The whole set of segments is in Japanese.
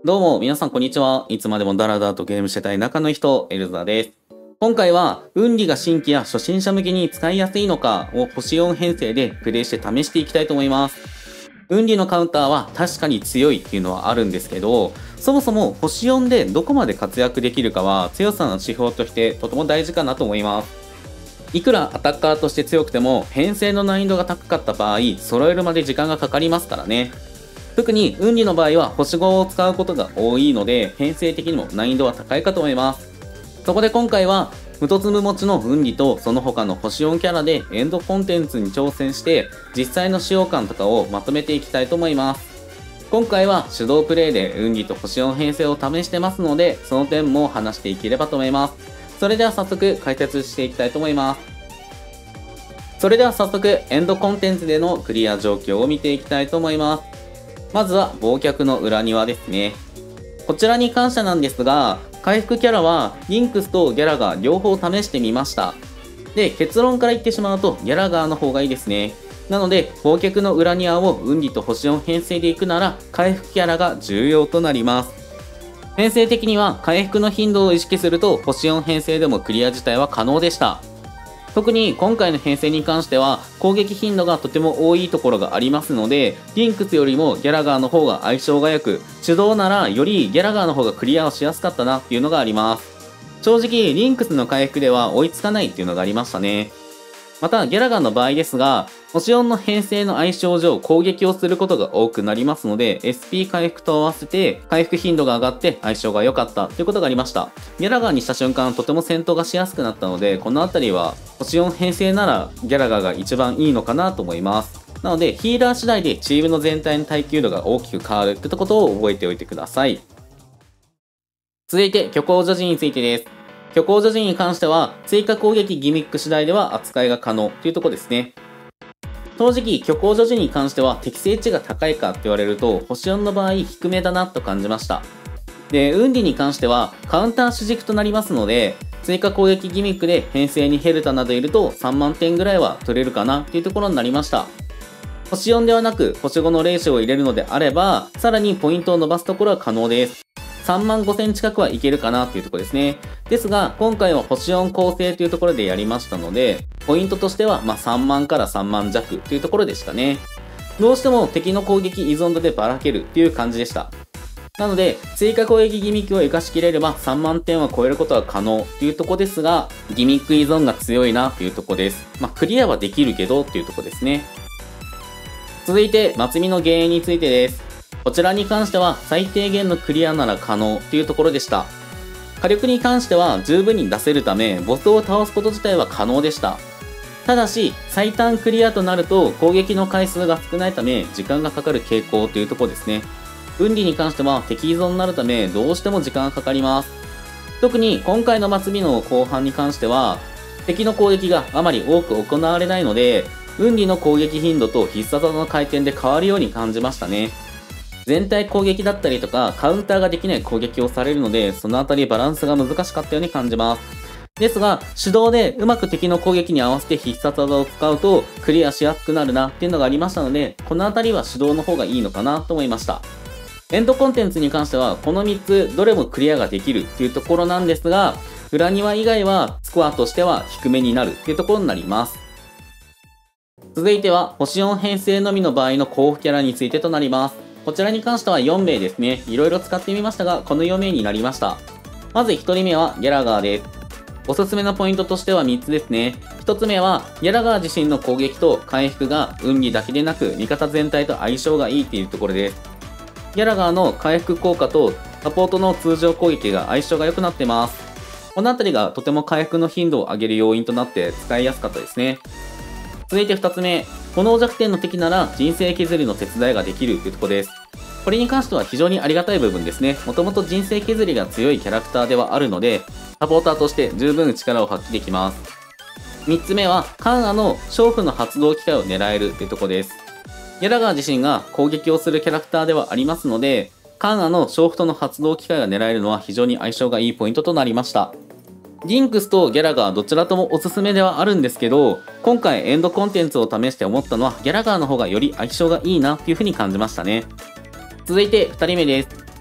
どうも、皆さんこんにちは。いつまでもダラダラとゲームしてたい仲の人、エルザです。今回は、運利が新規や初心者向けに使いやすいのかを星4編成でプレイして試していきたいと思います。運利のカウンターは確かに強いっていうのはあるんですけど、そもそも星4でどこまで活躍できるかは強さの指標としてとても大事かなと思います。いくらアタッカーとして強くても編成の難易度が高かった場合、揃えるまで時間がかかりますからね。特に運利の場合は星5を使うことが多いので編成的にも難易度は高いかと思います。そこで今回は無凸無持ちの運利とその他の星4キャラでエンドコンテンツに挑戦して実際の使用感とかをまとめていきたいと思います。今回は手動プレイで運利と星4編成を試してますのでその点も話していければと思います。それでは早速解説していきたいと思います。それでは早速エンドコンテンツでのクリア状況を見ていきたいと思います。まずは忘却の裏庭ですね。こちらに関してなんですが、回復キャラはリンクスとギャラガー両方試してみました。で、結論から言ってしまうとギャラガーの方がいいですね。なので、忘却の裏庭を運利と星4編成でいくなら、回復キャラが重要となります。編成的には回復の頻度を意識すると星4編成でもクリア自体は可能でした。特に今回の編成に関しては攻撃頻度がとても多いところがありますので、リンクスよりもギャラガーの方が相性が良く、手動ならよりギャラガーの方がクリアをしやすかったなっていうのがあります。正直リンクスの回復では追いつかないっていうのがありましたね。またギャラガーの場合ですが、星4の編成の相性上攻撃をすることが多くなりますので SP 回復と合わせて回復頻度が上がって相性が良かったということがありました。ギャラガーにした瞬間とても戦闘がしやすくなったので、この辺りは星4編成ならギャラガーが一番いいのかなと思います。なのでヒーラー次第でチームの全体の耐久度が大きく変わるってことを覚えておいてください。続いて虚構女児についてです。虚構女児に関しては追加攻撃ギミック次第では扱いが可能というところですね。正直虚構女児に関しては適正値が高いかって言われると星4の場合低めだなと感じました。で、運利に関してはカウンター主軸となりますので、追加攻撃ギミックで編成にヘルタなどいると3万点ぐらいは取れるかなっていうところになりました。星4ではなく星5のレーションを入れるのであればさらにポイントを伸ばすところは可能です。3万5000近くはいけるかなっていうところですね。ですが、今回は星4構成というところでやりましたので、ポイントとしては3万から3万弱というところでしたね。どうしても敵の攻撃依存度でばらけるっていう感じでした。なので、追加攻撃ギミックを活かしきれれば3万点は超えることは可能っていうところですが、ギミック依存が強いなっていうところです。クリアはできるけどっていうところですね。続いて、末見の原因についてです。こちらに関しては最低限のクリアなら可能というところでした。火力に関しては十分に出せるためボスを倒すこと自体は可能でした。ただし最短クリアとなると攻撃の回数が少ないため時間がかかる傾向というところですね。運利に関しては敵依存になるためどうしても時間がかかります。特に今回の末尾の後半に関しては敵の攻撃があまり多く行われないので運利の攻撃頻度と必殺技の回転で変わるように感じましたね。全体攻撃だったりとかカウンターができない攻撃をされるのでそのあたりバランスが難しかったように感じます。ですが手動でうまく敵の攻撃に合わせて必殺技を使うとクリアしやすくなるなっていうのがありましたので、このあたりは手動の方がいいのかなと思いました。エンドコンテンツに関してはこの3つどれもクリアができるっていうところなんですが、裏庭以外はスコアとしては低めになるっていうところになります。続いては星4編成のみの場合の候補キャラについてとなります。こちらに関しては4名ですね。いろいろ使ってみましたが、この4名になりました。まず1人目はギャラガーです。おすすめのポイントとしては3つですね。1つ目は、ギャラガー自身の攻撃と回復が運利だけでなく、味方全体と相性がいいっていうところです。ギャラガーの回復効果とサポートの通常攻撃が相性が良くなってます。このあたりがとても回復の頻度を上げる要因となって使いやすかったですね。続いて2つ目、炎弱点の敵なら人生削りの手伝いができるというところです。これに関しては非常にありがたい部分ですね。もともと人生削りが強いキャラクターではあるので、サポーターとして十分力を発揮できます。3つ目は、カンアの娼婦の発動機会を狙えるというところです。ギャラガー自身が攻撃をするキャラクターではありますので、カンアの娼婦との発動機会が狙えるのは非常に相性がいいポイントとなりました。リンクスとギャラガーどちらともおすすめではあるんですけど、今回エンドコンテンツを試して思ったのはギャラガーの方がより相性がいいなっていう風に感じましたね。続いて2人目です。2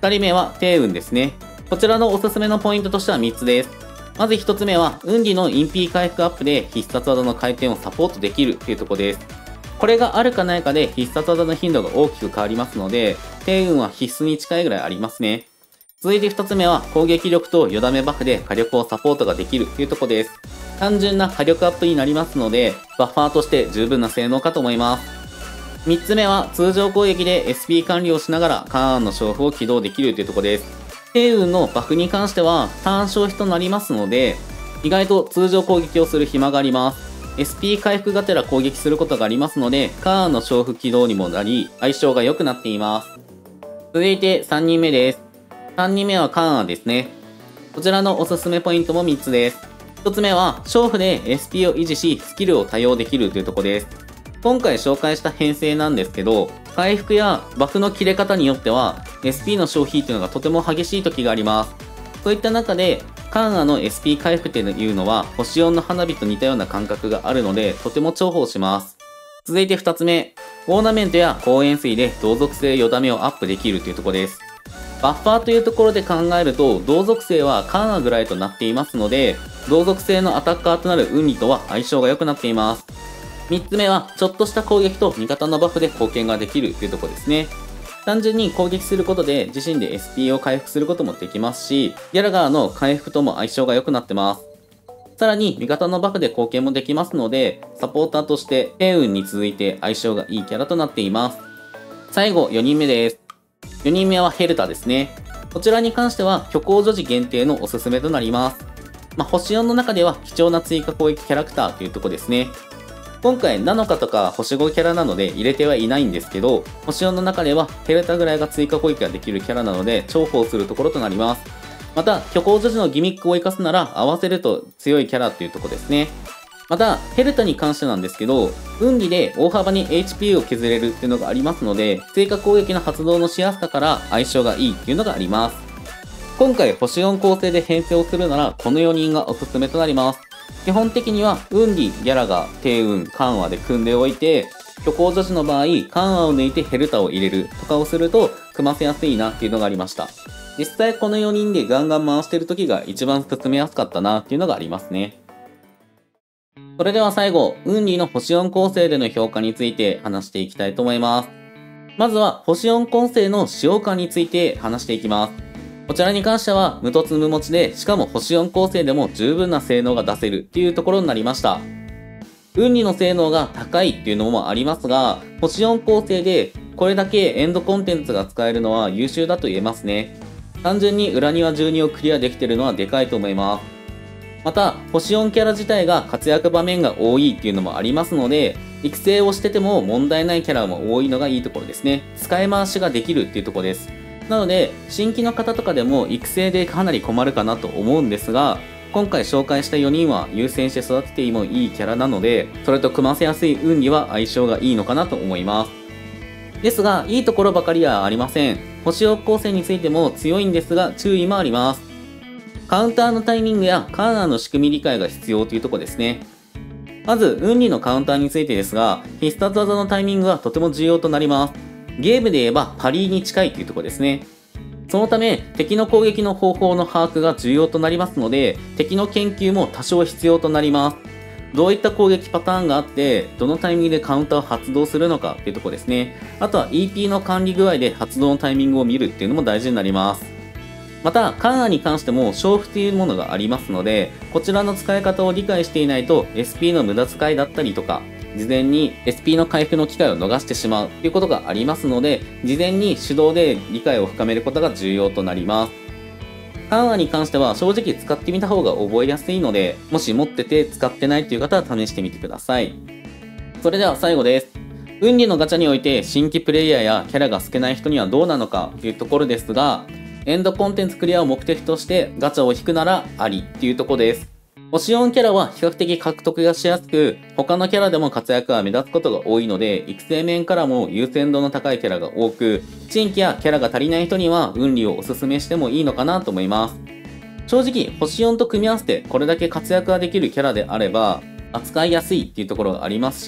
2人目は帝運ですね。こちらのおすすめのポイントとしては3つです。まず1つ目は、運理のインピー回復アップで必殺技の回転をサポートできるというところです。これがあるかないかで必殺技の頻度が大きく変わりますので、帝運は必須に近いぐらいありますね。続いて2つ目は、攻撃力とよだめバフで火力をサポートができるというところです。単純な火力アップになりますので、バッファーとして十分な性能かと思います。3つ目は、通常攻撃で SP 管理をしながらカーンの勝負を起動できるというところです。帝運のバフに関しては、ターン消費となりますので、意外と通常攻撃をする暇があります。SP 回復がてら攻撃することがありますので、カーンの勝負起動にもなり、相性が良くなっています。続いて3人目です。3人目はカーンですね。こちらのおすすめポイントも3つです。1つ目は、勝負で SP を維持し、スキルを多用できるというところです。今回紹介した編成なんですけど、回復やバフの切れ方によっては、SP の消費っていうのがとても激しい時があります。そういった中で、カーンの SP 回復っていうのは、星4の花火と似たような感覚があるので、とても重宝します。続いて2つ目、オーナメントや光塩水で同属性よだめをアップできるというところです。バッファーというところで考えると、同属性はカーンぐらいとなっていますので、同属性のアタッカーとなる運理とは相性が良くなっています。3つ目は、ちょっとした攻撃と味方のバフで貢献ができるというところですね。単純に攻撃することで自身で SP を回復することもできますし、ギャラガーの回復とも相性が良くなってます。さらに味方のバフで貢献もできますので、サポーターとして帝運に続いて相性がいいキャラとなっています。最後4人目です。4人目はヘルタですね。こちらに関しては虚構女児限定のおすすめとなります。星4の中では貴重な追加攻撃キャラクターというところですね。今回ナノカとか星5キャラなので入れてはいないんですけど、星4の中ではヘルタぐらいが追加攻撃ができるキャラなので重宝するところとなります。また、虚構女児のギミックを活かすなら合わせると強いキャラっていうところですね。また、ヘルタに関してなんですけど、運理で大幅に HP を削れるっていうのがありますので、追加攻撃の発動のしやすさから相性がいいっていうのがあります。今回星4構成で編成をするならこの4人がおすすめとなります。基本的には、運理、ギャラガー、帝運、カンワで組んでおいて、虚構女子の場合、カンワを抜いてヘルタを入れるとかをすると、組ませやすいなっていうのがありました。実際この4人でガンガン回してる時が一番進めやすかったなっていうのがありますね。それでは最後、運理の星4構成での評価について話していきたいと思います。まずは、星4構成の使用感について話していきます。こちらに関しては無凸無持ちで、しかも星4構成でも十分な性能が出せるっていうところになりました。運理の性能が高いっていうのもありますが、星4構成でこれだけエンドコンテンツが使えるのは優秀だと言えますね。単純に裏庭12をクリアできてるのはでかいと思います。また、星4キャラ自体が活躍場面が多いっていうのもありますので、育成をしてても問題ないキャラも多いのがいいところですね。使い回しができるっていうところです。なので、新規の方とかでも育成でかなり困るかなと思うんですが、今回紹介した4人は優先して育ててもいいキャラなので、それと組ませやすい運には相性がいいのかなと思います。ですが、いいところばかりはありません。星4構成についても強いんですが、注意もあります。カウンターのタイミングやカーナーの仕組み理解が必要というところですね。まず、運理のカウンターについてですが、必殺技のタイミングはとても重要となります。ゲームで言えばパリーに近いというところですね。そのため、敵の攻撃の方法の把握が重要となりますので、敵の研究も多少必要となります。どういった攻撃パターンがあって、どのタイミングでカウンターを発動するのかっていうところですね。あとは EP の管理具合で発動のタイミングを見るっていうのも大事になります。また、カーナに関しても勝負というものがありますので、こちらの使い方を理解していないと SP の無駄遣いだったりとか、事前に SP の回復の機会を逃してしまうということがありますので、事前に手動で理解を深めることが重要となります。カーナに関しては正直使ってみた方が覚えやすいので、もし持ってて使ってないという方は試してみてください。それでは最後です。運理のガチャにおいて新規プレイヤーやキャラが少ない人にはどうなのかというところですが、エンドコンテンツクリアを目的としてガチャを引くならありっていうところです。星4キャラは比較的獲得がしやすく、他のキャラでも活躍が目立つことが多いので、育成面からも優先度の高いキャラが多く、新規やキャラが足りない人には運理をおすすめしてもいいのかなと思います。正直、星4と組み合わせてこれだけ活躍ができるキャラであれば、扱いやすいっていうところがありますし、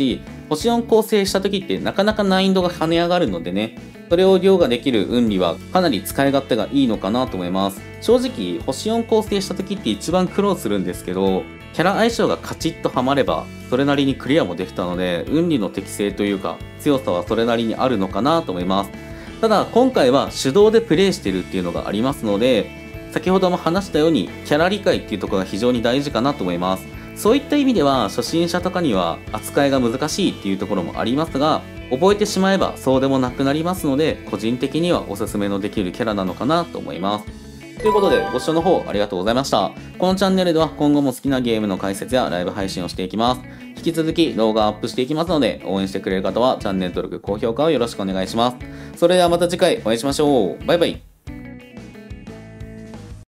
星4構成した時ってなかなか難易度が跳ね上がるのでね、それを凌駕できる運理はかなり使い勝手がいいのかなと思います。正直、星4構成した時って一番苦労するんですけど、キャラ相性がカチッとはまれば、それなりにクリアもできたので、運理の適性というか、強さはそれなりにあるのかなと思います。ただ、今回は手動でプレイしてるっていうのがありますので、先ほども話したように、キャラ理解っていうところが非常に大事かなと思います。そういった意味では、初心者とかには扱いが難しいっていうところもありますが、覚えてしまえばそうでもなくなりますので、個人的にはおすすめのできるキャラなのかなと思います。ということで、ご視聴の方ありがとうございました。このチャンネルでは今後も好きなゲームの解説やライブ配信をしていきます。引き続き動画アップしていきますので、応援してくれる方はチャンネル登録、高評価をよろしくお願いします。それではまた次回お会いしましょう。バイバイ。